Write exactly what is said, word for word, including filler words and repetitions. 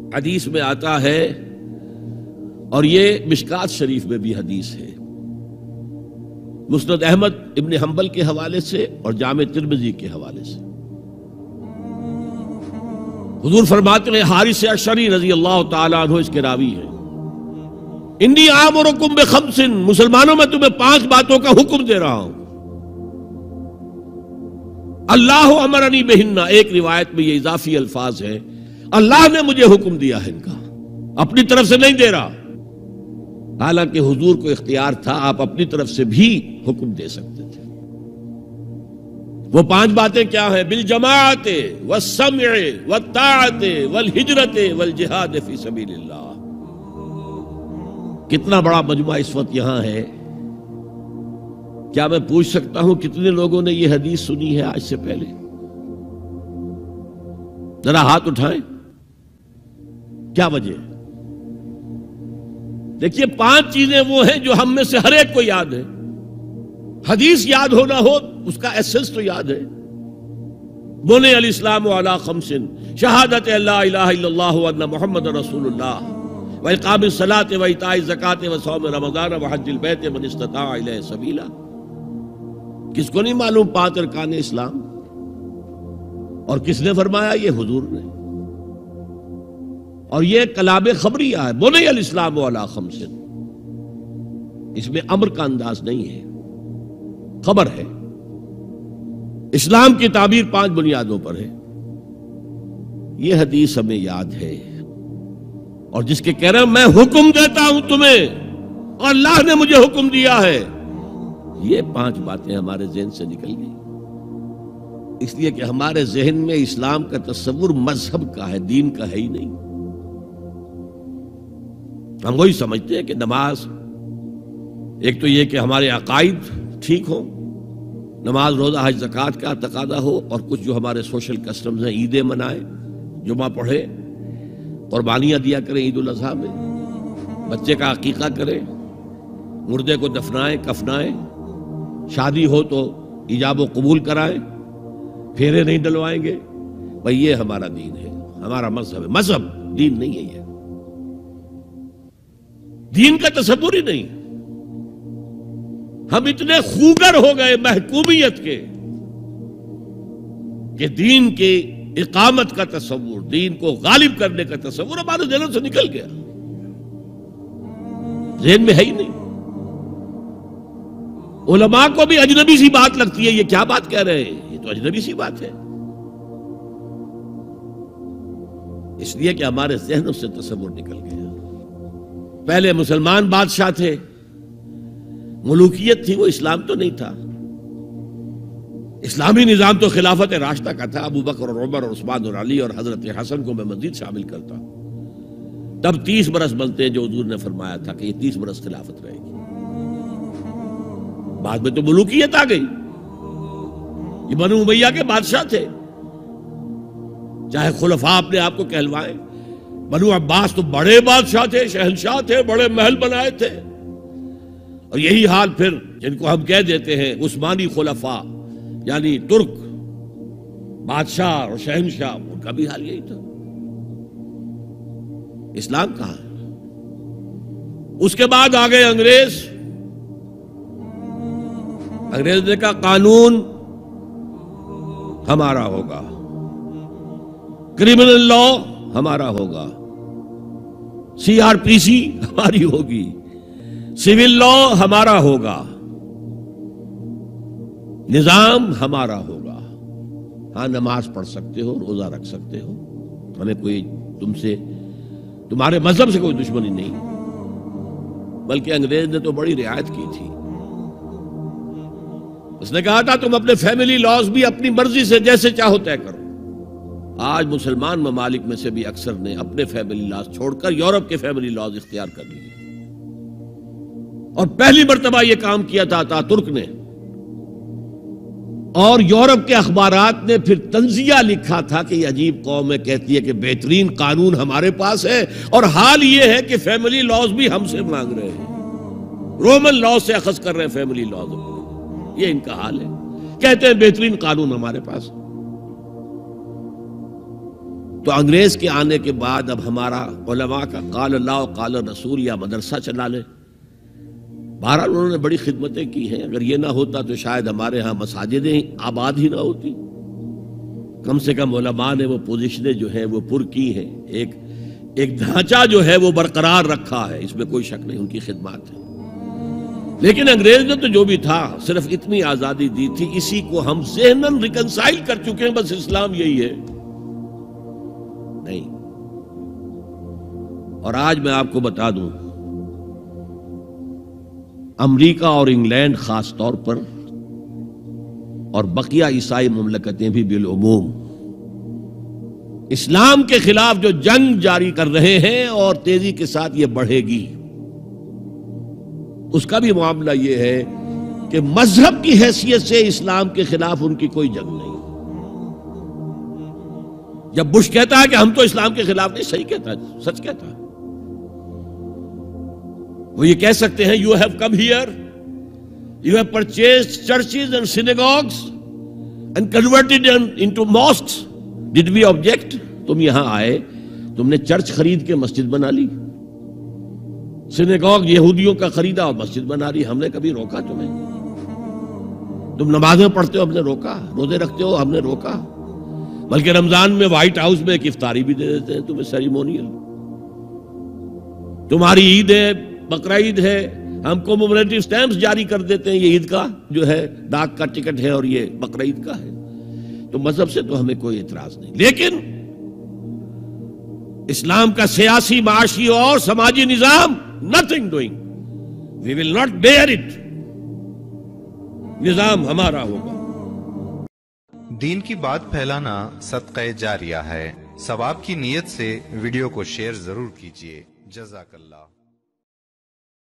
حدیث میں آتا ہے، اور یہ مشکات شریف میں بھی حدیث ہے، مسند احمد ابن حنبل کے حوالے سے اور جامع ترمذی کے حوالے سے، حضور فرماتے ہیں، حارث اشعری رضی اللہ تعالیٰ عنہ اس کے راوی ہیں، انی آمرکم بخمس، مسلمانوں میں تمہیں پانچ باتوں کا حکم دے رہا ہوں، اللہ امرنی بہن، ایک روایت میں یہ اضافی الفاظ ہیں، اللہ نے مجھے حکم دیا ہے ان کا، اپنی طرف سے نہیں دے رہا، حالانکہ حضور کو اختیار تھا، آپ اپنی طرف سے بھی حکم دے سکتے تھے۔ وہ پانچ باتیں کیا ہیں؟ بالجماعت والسمع والطاعت والہجرت والجہاد فی سبیل اللہ۔ کتنا بڑا مجمع اس وقت یہاں ہے، کیا میں پوچھ سکتا ہوں کتنے لوگوں نے یہ حدیث سنی ہے آج سے پہلے؟ ذرا ہاتھ اٹھائیں، کیا وجہ ہے؟ دیکھیے، پانچ چیزیں وہ ہیں جو ہم میں سے ہر ایک کو یاد ہے، حدیث یاد ہونا ہو اس کا ایسنس تو یاد ہے۔ بنی الاسلام علی خمس، شہادت لا الہ الا اللہ وان محمد رسول اللہ، واقام الصلاۃ وایتاء الزکاۃ وصوم رمضان وحج البیت من استطاع الیہ سبیلا۔ کس کو نہیں معلوم پانچ ارکان اسلام؟ اور کس نے فرمایا؟ یہ حضور نے۔ اور یہ کلام خبریہ ہے، بنی الاسلام علی خمس، اس میں امر کا انداز نہیں ہے، خبر ہے۔ اسلام کی تعبیر پانچ بنیادوں پر ہے، یہ حدیث ہمیں یاد ہے، اور جس کے کہہ رہے ہیں میں حکم دیتا ہوں تمہیں اور اللہ نے مجھے حکم دیا ہے، یہ پانچ باتیں ہمارے ذہن سے نکل گئی، اس لیے کہ ہمارے ذہن میں اسلام کا تصور مذہب کا ہے، دین کا ہے ہی نہیں۔ ہم وہی سمجھتے ہیں کہ نماز، ایک تو یہ کہ ہمارے عقائد ٹھیک ہوں، نماز روزہ حج زکوٰۃ کا تقاضا ہو، اور کچھ جو ہمارے سوشل کسٹمز ہیں، عیدیں منائیں، جمعہ پڑھے، قربانیاں دیا کریں عید الاضحیٰ میں، بچے کا عقیقہ کریں، مردے کو دفنائیں کفنائیں، شادی ہو تو ایجاب و قبول کرائیں، پھیرے نہیں ڈلوائیں گے، بھئی یہ ہمارا دین ہے، ہمارا مذہب ہے۔ مذہب دین نہیں ہے، یہ دین کا تصور ہی نہیں۔ ہم اتنے خوگر ہو گئے محکومیت کے کہ دین کی اقامت کا تصور، دین کو غالب کرنے کا تصور ہمارے ذہنوں سے نکل گیا، ذہن میں ہے ہی نہیں۔ علماء کو بھی اجنبی سی بات لگتی ہے، یہ کیا بات کہہ رہے ہیں، یہ تو اجنبی سی بات ہے، اس لیے کہ ہمارے ذہنوں سے تصور نکل گیا۔ پہلے مسلمان بادشاہ تھے، ملوکیت تھی، وہ اسلام تو نہیں تھا۔ اسلامی نظام تو خلافت راشدہ کا تھا، ابو بکر اور عمر اور عثمان اور علی اور حضرت حسن کو میں مزید شامل کرتا ہوں۔ تب تیس برس بنتے ہیں جو حضور نے فرمایا تھا کہ یہ تیس برس خلافت رہے گی، بعد میں تو ملوکیت آ گئی۔ یہ بنو امیہ کے بادشاہ تھے، چاہے خلفاء اپنے آپ کو کہلوائیں، بنو عباس تو بڑے بادشاہ تھے، شہنشاہ تھے، بڑے محل بنائے تھے، اور یہی حال پھر جن کو ہم کہہ دیتے ہیں عثمانی خلفاء، یعنی ترک بادشاہ اور شہنشاہ، ان کا بھی حال یہی تھا۔ اسلام کہاں ہے؟ اس کے بعد آ گئے انگریز۔ انگریز نے کہا قانون ہمارا ہوگا، کرمنل لا ہمارا ہوگا، سی آر پی سی ہماری ہوگی، سول لا ہمارا ہوگا، نظام ہمارا ہوگا۔ ہاں نماز پڑھ سکتے ہو، روزہ رکھ سکتے ہو، ہمیں کوئی تم سے، تمہارے مذہب سے کوئی دشمنی نہیں، بلکہ انگریز نے تو بڑی رعایت کی تھی۔ اس نے کہا تھا تم اپنے فیملی لاز بھی اپنی مرضی سے جیسے چاہو طے کرو۔ آج مسلمان ممالک میں سے بھی اکثر نے اپنے فیملی لاز چھوڑ کر یورپ کے فیملی لاز اختیار کر لیے، اور پہلی مرتبہ یہ کام کیا تھا تا ترک نے، اور یورپ کے اخبارات نے پھر تنزیہ لکھا تھا کہ یہ عجیب قوم ہے، کہتی ہے کہ بہترین قانون ہمارے پاس ہے، اور حال یہ ہے کہ فیملی لاز بھی ہم سے مانگ رہے ہیں، رومن لاز سے اخذ کر رہے ہیں فیملی لاز، یہ ان کا حال ہے، کہتے ہیں بہترین قانون ہمارے پاس۔ تو انگریز کے آنے کے بعد اب ہمارا علماء کا قال اللہ و قال رسول یا مدرسہ چلا لے. بہرحال انہوں نے بڑی خدمتیں کی ہیں. اگر یہ نہ ہوتا تو شاید ہمارے ہاں مساجدیں آباد ہی نہ ہوتی. کم سے کم علماء نے وہ پوزیشنیں جو ہیں وہ پر کی ہیں. ایک ایک ڈھانچہ جو ہے وہ برقرار رکھا ہے, اس میں کوئی شک نہیں, ان کی خدمات ہے. لیکن انگریز نے تو جو بھی تھا صرف اتنی آزادی دی تھی, اسی کو ہم ذہناً ریکنسائل کر چکے ہیں. بس اسلام یہی ہے نہیں. اور آج میں آپ کو بتا دوں, امریکہ اور انگلینڈ خاص طور پر اور بقیہ عیسائی مملکتیں بھی بالعموم اسلام کے خلاف جو جنگ جاری کر رہے ہیں اور تیزی کے ساتھ یہ بڑھے گی, اس کا بھی معاملہ یہ ہے کہ مذہب کی حیثیت سے اسلام کے خلاف ان کی کوئی جنگ نہیں. جب بش کہتا ہے کہ ہم تو اسلام کے خلاف نہیں, صحیح کہتا ہے, سچ کہتا ہے. وہ یہ کہہ سکتے ہیں, you have come here, you have purchased churches and synagogues and converted into mosques, did we object? تم یہاں آئے, تم نے چرچ خرید کے مسجد بنا لی, سینیگوگ یہودیوں کا خریدا اور مسجد بنا لی, ہم نے کبھی روکا تمہیں؟ تم نمازیں پڑھتے ہو, ہم نے روکا؟ روزے رکھتے ہو, ہم نے روکا؟ بلکہ رمضان میں وائٹ ہاؤس میں ایک افطاری بھی دے دیتے ہیں تمہیں, سیریمونیل. تمہاری عید ہے, بقرہ عید ہے, ہم کومیموریٹو سٹیمپس جاری کر دیتے ہیں, یہ عید کا جو ہے ڈاک کا ٹکٹ ہے اور یہ بقرہ عید کا ہے. تو مذہب سے تو ہمیں کوئی اعتراض نہیں, لیکن اسلام کا سیاسی, معاشی اور سماجی نظام, nothing doing. We will not bear it. نظام ہمارا ہوگا. دین کی بات پھیلانا صدقہ جاریہ ہے. ثواب کی نیت سے ویڈیو کو شیئر ضرور کیجیے. جزاک اللہ.